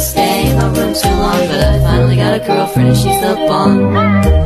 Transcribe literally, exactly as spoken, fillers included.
stay in my room too long, but I finally got a girlfriend and she's the bomb.